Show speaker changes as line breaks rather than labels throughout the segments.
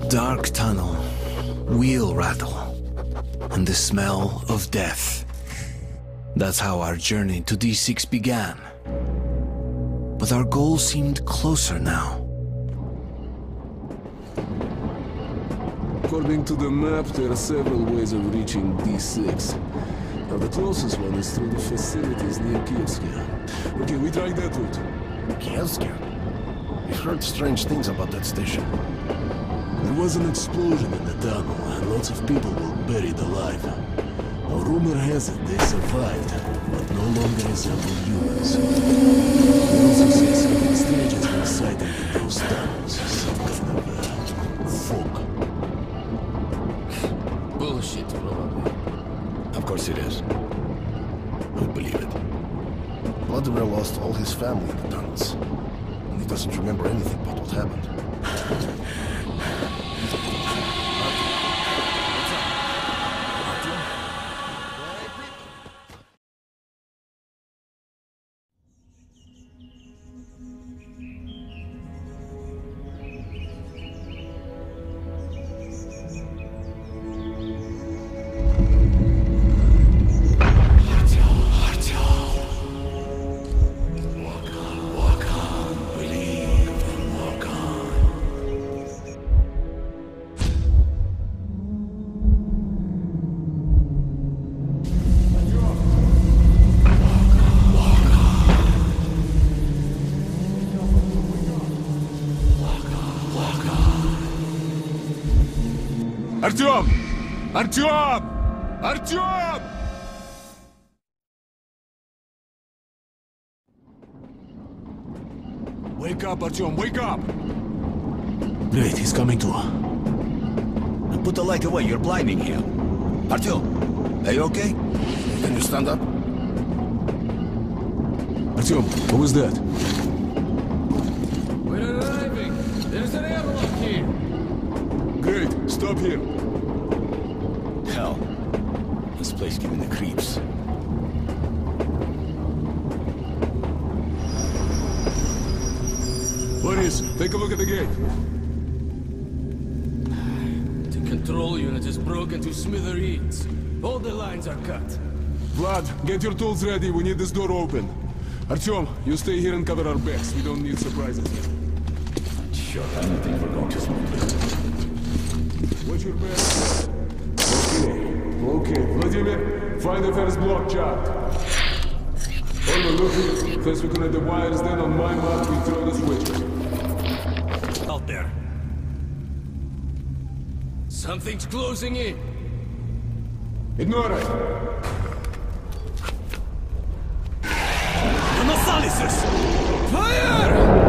Dark tunnel, wheel rattle, and the smell of death. That's how our journey to D6 began. But our goal seemed closer now.
According to the map, there are several ways of reaching D6. Now the closest one is through the facilities near Kievskia. Okay, we tried that route.
Kievskia? We've heard strange things about that station.
There was an explosion in the tunnel, and lots of people were buried alive. Now, rumor has it they survived, but no longer resemble humans. We also see something strange has been sighted in those tunnels. Some kind of, fog.
Bullshit, probably. Of course it is. Who'd believe it? Vladimir lost all his family in the tunnels. And he doesn't remember anything about what happened.
Artyom! Artyom! Artyom! Wake up, Artyom, wake up!
Great, he's coming to.
Put the light away, you're blinding him. Artyom, are you okay?
Can you stand up?
Artyom, what was that?
We're arriving! There's an airlock here!
Great, stop here.
Hell, this place giving the creeps.
Boris, take a look at the gate.
The control unit is broken to smithereens. All the lines are cut.
Vlad, get your tools ready. We need this door open. Artyom, you stay here and cover our backs. We don't need surprises here.
Sure, I don't think we're going to smoothly.
Watch your back. Okay, Vladimir, find the first block chart. Hold on, look here. First we connect the wires, then on my mark we throw the switches.
Out there. Something's closing in.
Ignore it.
Fire!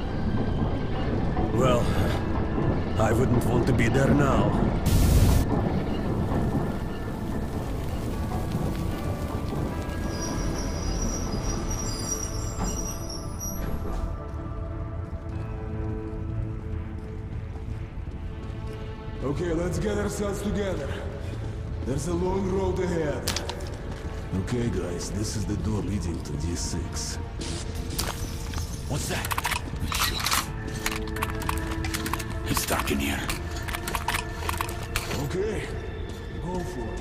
Well, I wouldn't want to be there now.
Okay, let's get ourselves together. There's a long road ahead. Okay, guys, this is the door leading to D6.
What's that? Sure. It's dark in here.
Okay, go for it.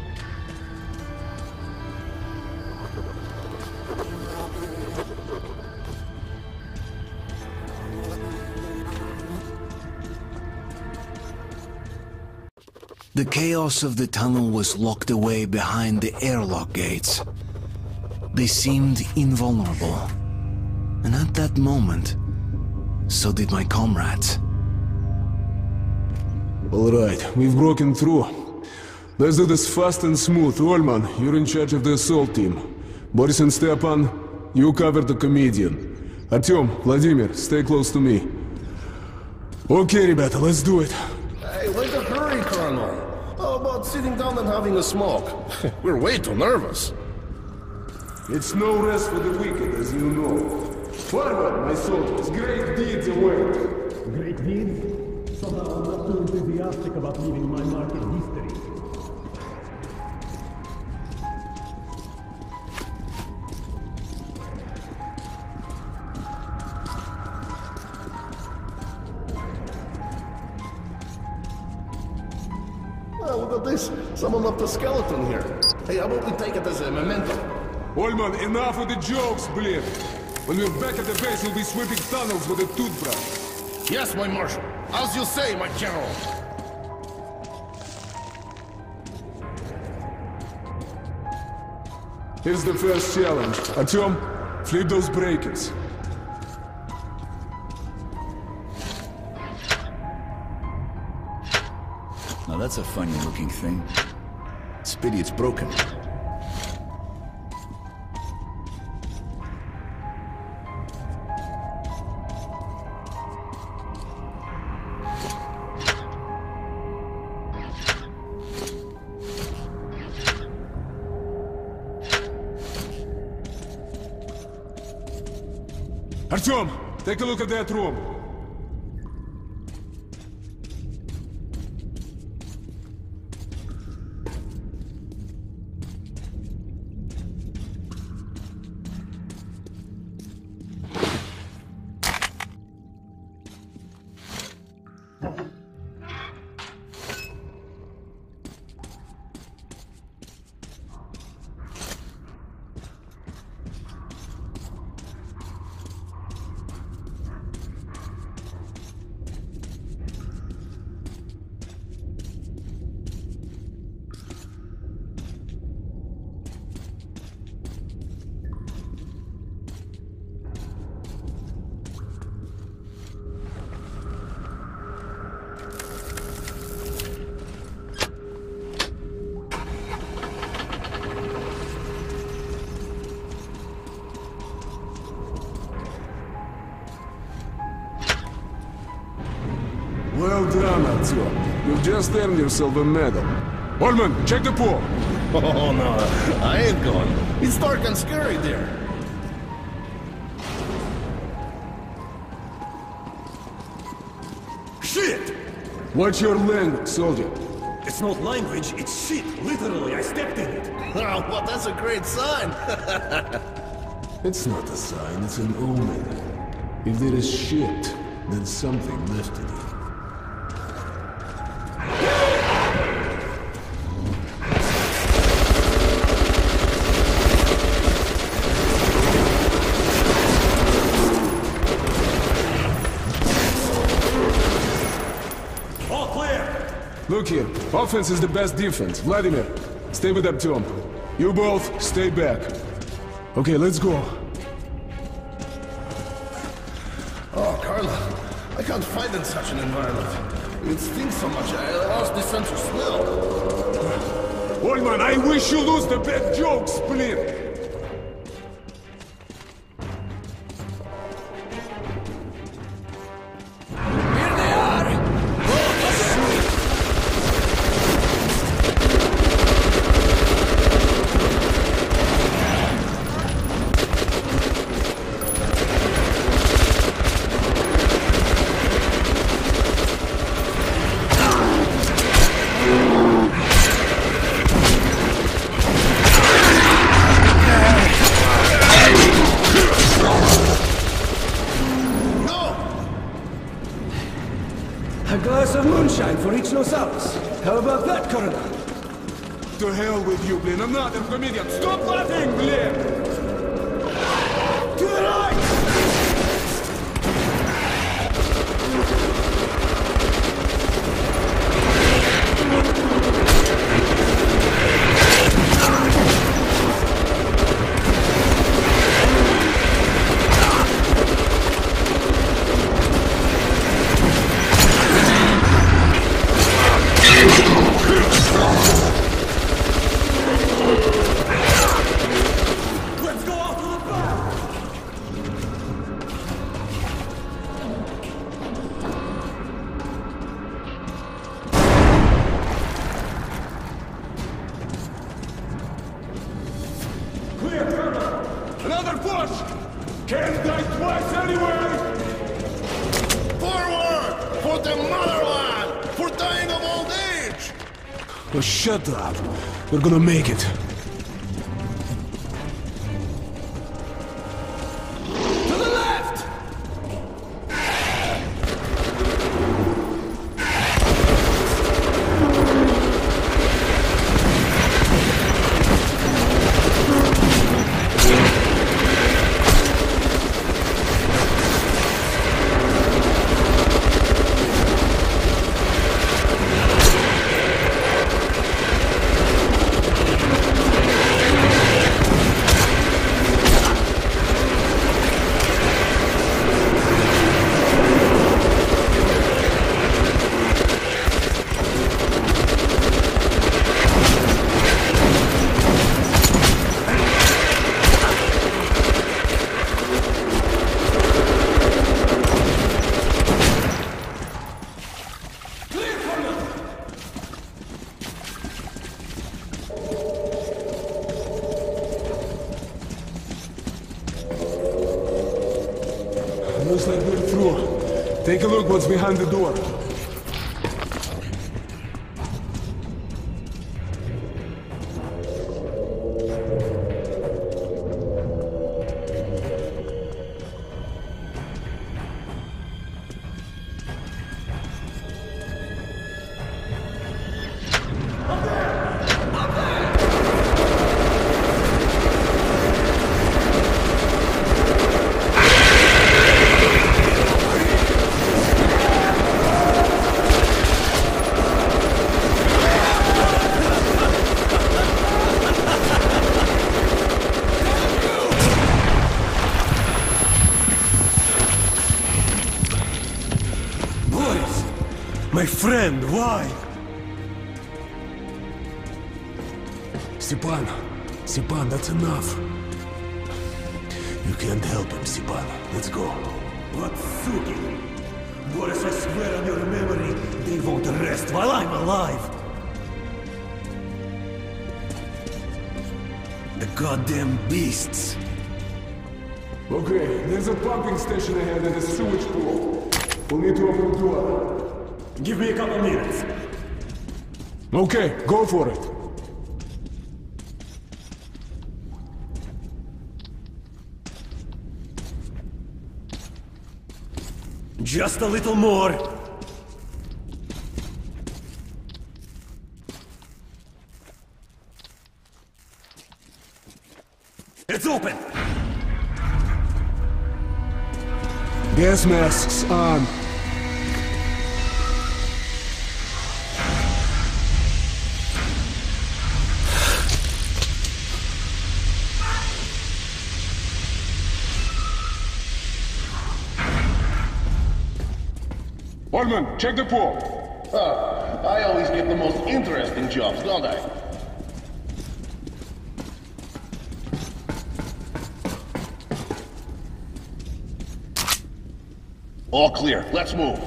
The chaos of the tunnel was locked away behind the airlock gates. They seemed invulnerable. And at that moment, so did my comrades.
All right, we've broken through. Let's do this fast and smooth. Olman, you're in charge of the assault team. Boris and Stepan, you cover the comedian. Artyom, Vladimir, stay close to me. Okay, ребята, let's do it.
Hey, where's the hurry, Colonel? How about sitting down and having a smoke? We're way too nervous.
It's no rest for the wicked, as you know. Forward, my soldiers, great deeds await.
Great deeds? Somehow I'm not too enthusiastic about leaving my mark in history.
Oh, look at this. Someone left a skeleton here. Hey, how about we take it as a memento?
Olman, enough with the jokes, blin. When we're back at the base, we'll be sweeping tunnels with a toothbrush.
Yes, my marshal. As you say, my general.
Here's the first challenge. Artyom, flip those breakers.
Now that's a funny looking thing. It's a pity it's broken.
Artyom, take a look at that room. Well done, Artyom. You've just earned yourself a medal. Olman, check the pool.
Oh, no. I ain't going. It's dark and scary there.
Shit!
What's your language, soldier?
It's not language, it's shit. Literally, I stepped in it.
Oh, well, that's a great sign.
It's not a sign, it's an omen. If there is shit, then something lifted it.
All clear!
Look here, offense is the best defense. Vladimir, stay with Artyom. You both, stay back. Okay, let's go.
Oh, Carla, I can't fight in such an environment. It stinks so much, I lost the sense of smell.
Olman, I wish you lose the bad jokes, please.
How about that, Colonel?
To hell with you, Blin. I'm not a comedian. Stop laughing, Blin! To the right! Another push! Can't die twice anyway!
Forward! For the motherland! For dying of old age!
Oh, shut up. We're gonna make it.
To the left!
Looks like we're through. Take a look what's behind the door.
My friend, why?
Stepan, that's enough. You can't help him, Stepan. Let's go.
What Suki? Boris, I swear on your memory, they won't rest while I'm alive. The goddamn beasts.
Okay, there's a pumping station ahead and a sewage pool. We'll need to open the door.
Give me a couple minutes.
Okay, go for it.
Just a little more. It's open.
Gas masks on. Orman, check the pool.
I always get the most interesting jobs, don't I? All clear. Let's move.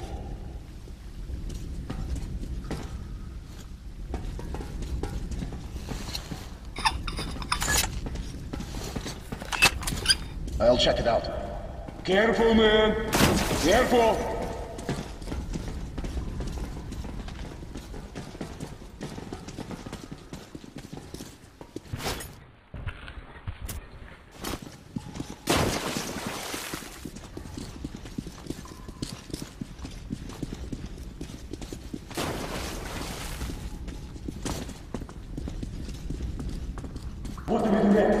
I'll check it out.
Careful, man. Careful.
What do we do next?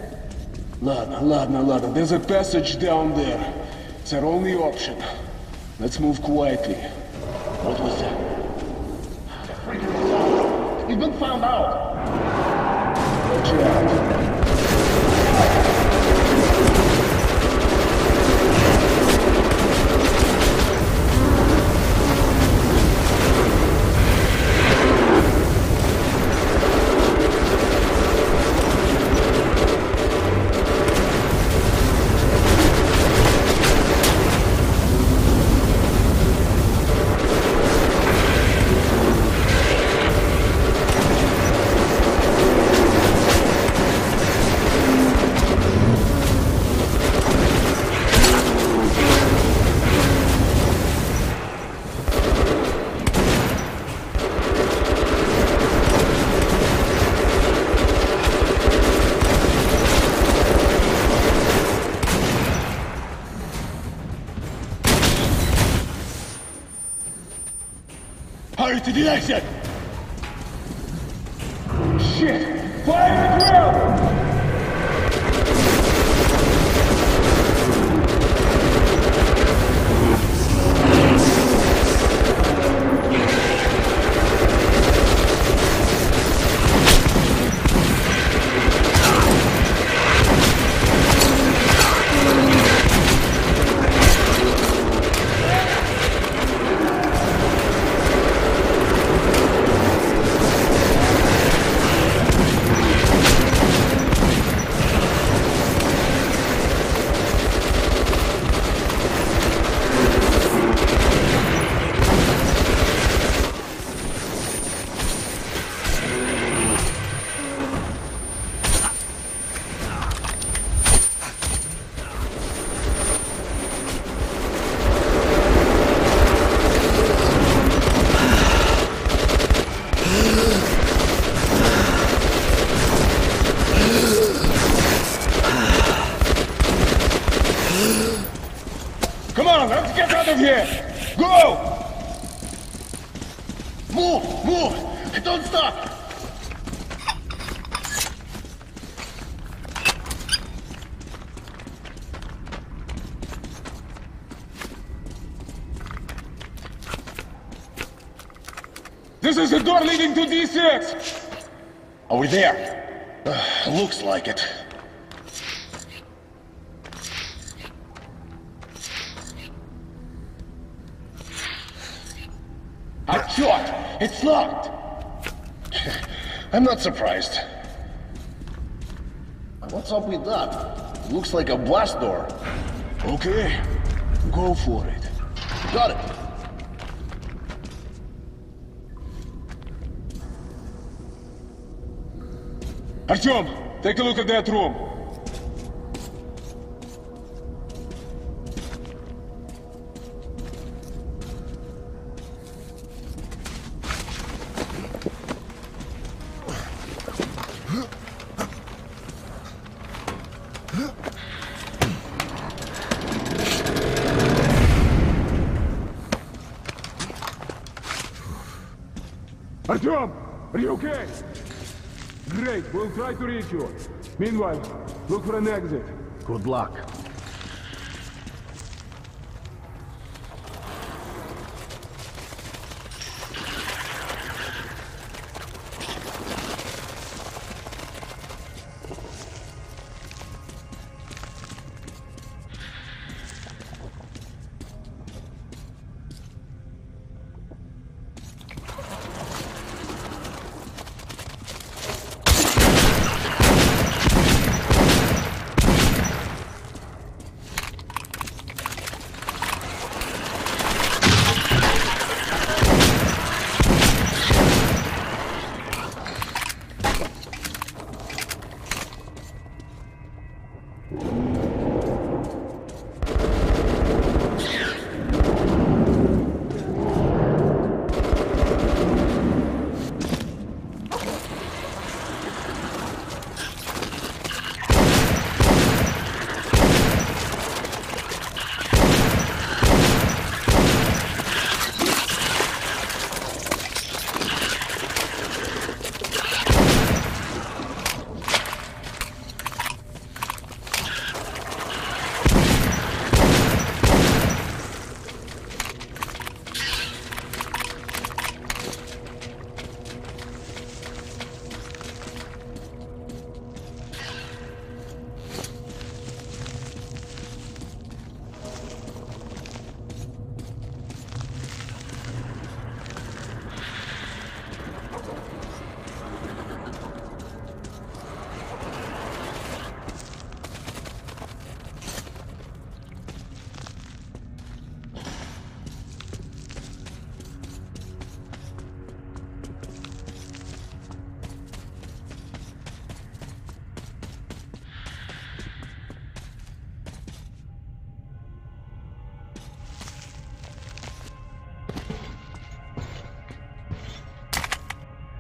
Ладно. There's a passage down there. It's our only option. Let's move quietly.
What was that? We've been found out.
Watch out.
Hurry to the exit!
Shit! Fire in the ground! Come on, let's get out of here! Go!
Move! Don't stop!
This is the door leading to D6!
Are we there? Looks like it.
Shot! It's locked!
I'm not surprised. What's up with that? Looks like a blast door.
Okay, go for it.
Got it.
Artyom, take a look at that room. Artyom, are you okay? Great, we'll try to reach you. Meanwhile, look for an exit.
Good luck.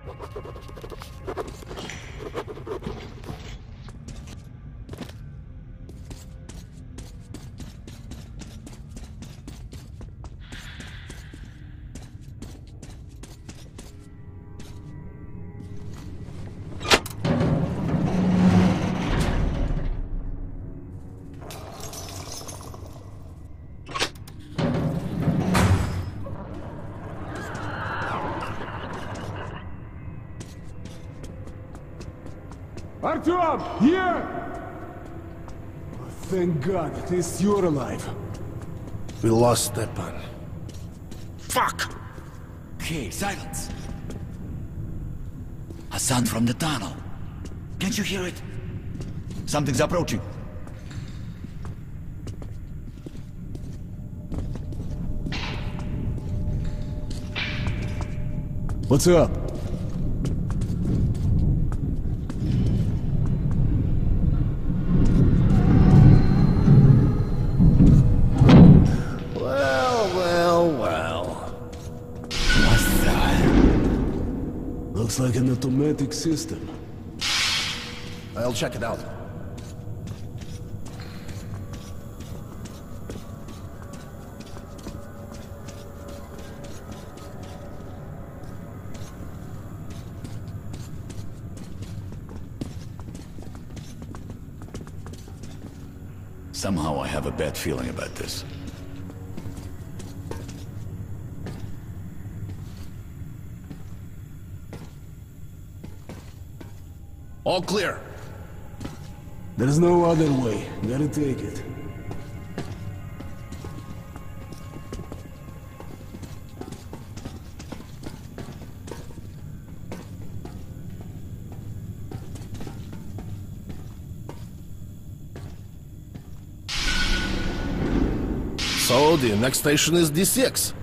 Artyom, here! Thank God, at least you're alive.
We lost Stepan.
Fuck! Okay, silence. A sound from the tunnel. Can't you hear it? Something's approaching.
What's up?
What's that?
Looks like an automatic system.
I'll check it out.
Somehow I have a bad feeling about this.
All clear.
There's no other way. Gotta take it.
So, the next station is D6.